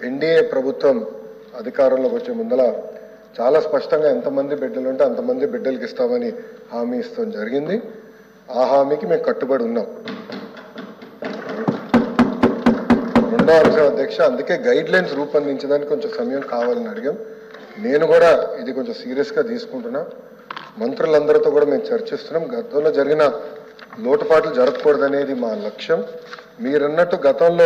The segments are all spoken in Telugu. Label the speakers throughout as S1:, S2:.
S1: ఎన్డీఏ ప్రభుత్వం అధికారంలోకి వచ్చే ముందల చాలా స్పష్టంగా ఎంతమంది బిడ్డలు ఉంటే అంతమంది బిడ్డలకి ఇస్తామని హామీ ఇస్తాం జరిగింది. ఆ హామీకి మేము కట్టుబడి ఉన్నాం. రెండో అంశం అధ్యక్ష, అందుకే గైడ్ లైన్స్ రూపొందించడానికి కొంచెం సమయం కావాలని అడిగాం. నేను కూడా ఇది కొంచెం సీరియస్గా తీసుకుంటున్నా. మంత్రులందరితో కూడా మేము చర్చిస్తున్నాం. గతంలో జరిగిన లోటుపాట్లు జరగకూడదనేది మా లక్ష్యం. మీరన్నట్టు గతంలో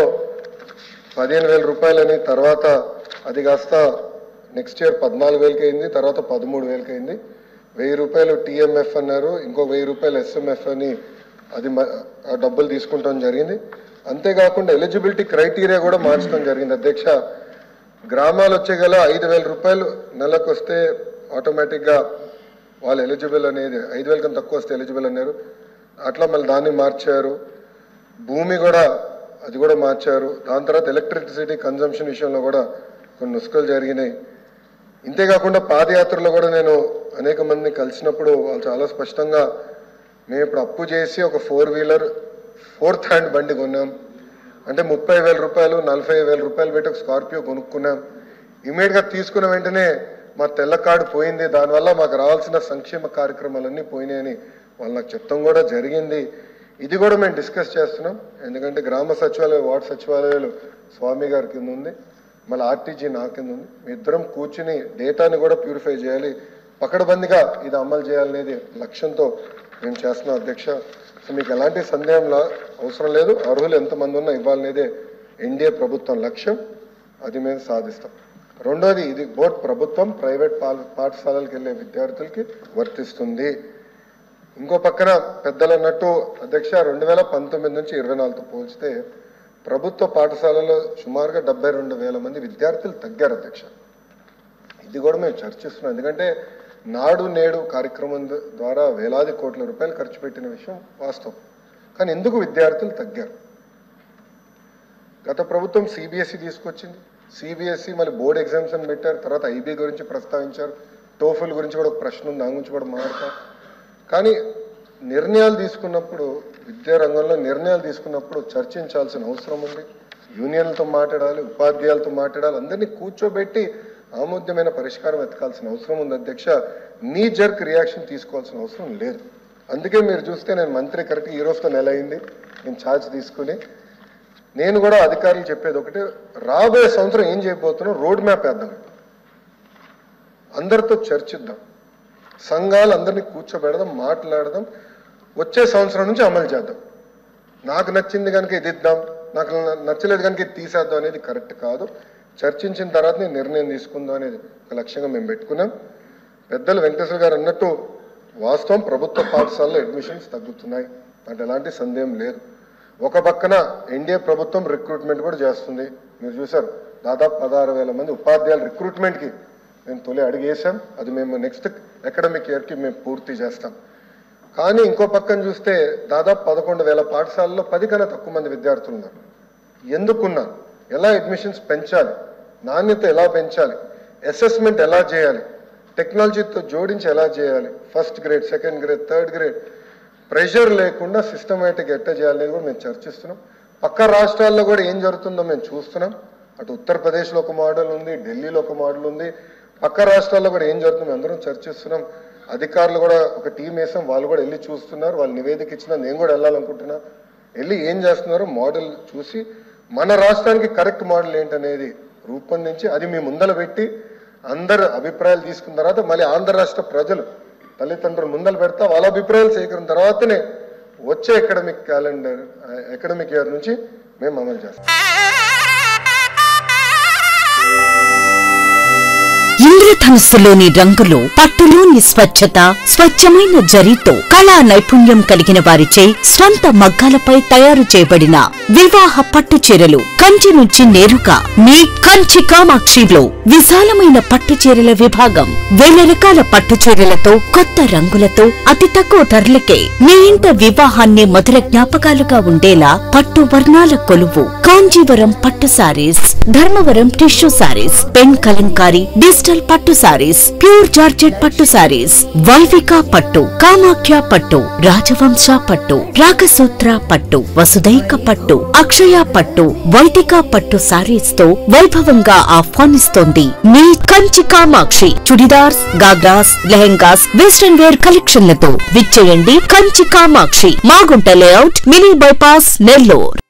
S1: 15,000 రూపాయలని, తర్వాత అది కాస్త నెక్స్ట్ ఇయర్ 14,000కి అయింది, తర్వాత 13,000కి అయింది. 1,000 రూపాయలు టీఎంఎఫ్ అన్నారు, ఇంకో 1,000 రూపాయలు ఎస్ఎంఎఫ్ అని అది డబ్బులు తీసుకుంటాం జరిగింది. అంతేకాకుండా ఎలిజిబిలిటీ క్రైటీరియా కూడా మార్చడం జరిగింది అధ్యక్ష. గ్రామాలు వచ్చే గల 5,000 రూపాయలు నెలకు వస్తే ఆటోమేటిక్గా వాళ్ళు ఎలిజిబుల్ అనేది, 5,000 కన్నా తక్కువ వస్తే ఎలిజిబుల్ అన్నారు. అట్లా మళ్ళీ దాన్ని మార్చారు. భూమి కూడా అది కూడా మార్చారు. దాని తర్వాత ఎలక్ట్రిసిటీ కన్జంప్షన్ విషయంలో కూడా కొన్ని నుసుకలు జరిగినాయి. ఇంతేకాకుండా పాదయాత్రలో కూడా నేను అనేక మందిని కలిసినప్పుడు వాళ్ళు చాలా స్పష్టంగా మేము ఇప్పుడు అప్పు చేసి ఒక 4 వీలర్ 4th హ్యాండ్ బండి కొన్నాం అంటే 30,000 రూపాయలు 40,000 రూపాయలు పెట్టి ఒక స్కార్పియో కొనుక్కున్నాం. ఇమీడియట్గా తీసుకున్న వెంటనే మా తెల్ల కార్డు పోయింది, దానివల్ల మాకు రావాల్సిన సంక్షేమ కార్యక్రమాలన్నీ పోయినాయని వాళ్ళు నాకు చెప్తాం కూడా జరిగింది. ఇది కూడా మేము డిస్కస్ చేస్తున్నాం. ఎందుకంటే గ్రామ సచివాలయ, వార్డు సచివాలయాలు స్వామి గారి కింద ఉంది, మళ్ళీ ఆర్టీజీ నా కింద ఉంది. మీ ఇద్దరం కూర్చుని డేటాని కూడా ప్యూరిఫై చేయాలి, పకడ్బందీగా ఇది అమలు చేయాలనేది లక్ష్యంతో మేము చేస్తున్నాం అధ్యక్ష. సో మీకు ఎలాంటి సందేహం అవసరం లేదు. అర్హులు ఎంతమంది ఉన్నా ఇవ్వాలనేదే ఎన్డీఏ ప్రభుత్వం లక్ష్యం. అది మేము సాధిస్తాం. రెండోది, ఇది బోర్డు ప్రభుత్వం ప్రైవేట్ పాఠశాలలకు వెళ్ళే విద్యార్థులకి వర్తిస్తుంది. ఇంకో పక్కన పెద్దలు అన్నట్టు అధ్యక్ష 2019 నుంచి 24తో పోల్చితే ప్రభుత్వ పాఠశాలలో సుమారుగా 72,000 మంది విద్యార్థులు తగ్గారు అధ్యక్ష. ఇది కూడా మేము చర్చిస్తున్నాం. ఎందుకంటే నాడు నేడు కార్యక్రమం ద్వారా వేలాది కోట్ల రూపాయలు ఖర్చు పెట్టిన విషయం వాస్తవం. కానీ ఎందుకు విద్యార్థులు తగ్గారు? గత ప్రభుత్వం సిబిఎస్ఈ తీసుకొచ్చింది, సిబిఎస్ఈ మళ్ళీ బోర్డు ఎగ్జామ్స్ అని పెట్టారు, తర్వాత ఐబీ గురించి ప్రస్తావించారు, టోఫుల్ గురించి కూడా ఒక ప్రశ్న ఉంది, దాని గురించి కూడా మాట్లాడతాం. కానీ నిర్ణయాలు తీసుకున్నప్పుడు, విద్యారంగంలో నిర్ణయాలు తీసుకున్నప్పుడు చర్చించాల్సిన అవసరం ఉంది. యూనియన్లతో మాట్లాడాలి, ఉపాధ్యాయులతో మాట్లాడాలి, అందరినీ కూర్చోబెట్టి ఆమోద్యమైన పరిష్కారం వెతకాల్సిన అవసరం ఉంది అధ్యక్ష. నీ జర్క్ రియాక్షన్ తీసుకోవాల్సిన అవసరం లేదు. అందుకే మీరు చూస్తే నేను మంత్రి కరెక్ట్ ఈ రోజుతో నెల అయింది నేను ఛార్జ్ తీసుకుని. నేను కూడా అధికారులు చెప్పేది ఒకటి, రాబోయే సంవత్సరం ఏం చేయబోతున్నాం రోడ్ మ్యాప్ వేద్దాం, అందరితో చర్చిద్దాం, సంఘాలు అందరినీ కూర్చోబెడదాం, మాట్లాడదాం, వచ్చే సంవత్సరం నుంచి అమలు చేద్దాం. నాకు నచ్చింది కనుక ఇది ఇద్దాం, నాకు నచ్చలేదు కనుక ఇది తీసేద్దాం అనేది కరెక్ట్ కాదు. చర్చించిన తర్వాత నేను నిర్ణయం తీసుకుందాం అనేది ఒక లక్ష్యంగా మేము పెట్టుకున్నాం. పెద్దలు వెంకటేశ్వర గారు అన్నట్టు వాస్తవం, ప్రభుత్వ పాఠశాలలో అడ్మిషన్స్ తగ్గుతున్నాయి, అంటే ఎలాంటి సందేహం లేదు. ఒక పక్కన ఎన్డీఏ ప్రభుత్వం రిక్రూట్మెంట్ కూడా చేస్తుంది. మీరు చూసారు, దాదాపు 16,000 మంది ఉపాధ్యాయుల రిక్రూట్మెంట్కి మేము తొలి అడిగేసాం. అది మేము నెక్స్ట్ అకాడమిక్ ఇయర్కి మేము పూర్తి చేస్తాం. కానీ ఇంకో పక్కన చూస్తే దాదాపు 11,000 పాఠశాలలో 10 కన్నా తక్కువ మంది విద్యార్థులు ఉన్నారు. ఎందుకున్నారు? ఎలా అడ్మిషన్స్ పెంచాలి, నాణ్యత ఎలా పెంచాలి, అసెస్మెంట్ ఎలా చేయాలి, టెక్నాలజీతో జోడించి ఎలా చేయాలి, first grade, second grade, third grade pressure లేకుండా సిస్టమేటిక్ ఎట్లా చేయాలనేది కూడా మేము చర్చిస్తున్నాం. పక్క రాష్ట్రాల్లో కూడా ఏం జరుగుతుందో మేము చూస్తున్నాం. అటు ఉత్తరప్రదేశ్లో ఒక మోడల్ ఉంది, ఢిల్లీలో ఒక మోడల్ ఉంది, పక్క రాష్ట్రాల్లో కూడా ఏం జరుగుతుందో అందరం చర్చిస్తున్నాం. అధికారులు కూడా ఒక టీం వేసాం, వాళ్ళు కూడా వెళ్ళి చూస్తున్నారు. వాళ్ళు నివేదిక ఇచ్చినా నేను కూడా వెళ్ళాలనుకుంటున్నా. వెళ్ళి ఏం చేస్తున్నారో మోడల్ చూసి మన రాష్ట్రానికి కరెక్ట్ మోడల్ ఏంటనేది రూపొందించి అది మీ ముందర పెట్టి అందరు అభిప్రాయాలు తీసుకున్న తర్వాత మళ్ళీ ఆంధ్ర రాష్ట్ర ప్రజలు తల్లిదండ్రులు ముందలు పెడతా వాళ్ళ అభిప్రాయాలు సేకరణ తర్వాతనే వచ్చే అకాడమిక్ ఇయర్ నుంచి మేము అమలు చేస్తాం.
S2: ఇంద్రధనుస్సులోని రంగులు, పట్టులోని స్వచ్ఛత, స్వచ్ఛమైన జరీతో కళా నైపుణ్యం కలిగిన వారిచే స్వంత మగ్గాలపై తయారు చేయబడిన వివాహ పట్టు చీరలు కంచి నుంచి నేరుగా మీ కంచి కామాక్షిలో విశాలమైన పట్టు చీరల విభాగం. వేల రకాల పట్టు చీరలతో, కొత్త రంగులతో, అతి తక్కువ ధరలకే మీ ఇంట వివాహాన్ని మధుర జ్ఞాపకాలుగా ఉండేలా పట్టు వర్ణాల కొలువు కాంజీవరం పట్టు saris, Dharmavaram tissue saris, pen Kalamkari, digital పట్టు సారీస్, ప్యూర్ జార్జెట్ పట్టు పట్టు సారీస్, వైవిక పట్టు, కామాఖ్య పట్టు, రాజవంశ పట్టు, రాగసూత్ర పట్టు, వసుదైక పట్టు, అక్షయ పట్టు, వైదిక పట్టు సారీస్ తో వైభవంగా ఆహ్వానిస్తోంది మీ కంచి కామాక్షి. చుడిదార్స్, గాగ్రాస్, లెహెంగాస్, వెస్టర్న్ వేర్ కలెక్షన్లతో విచ్చేయండి Kanchi Kamakshi, Magunta layout, mini bypass, Nellore.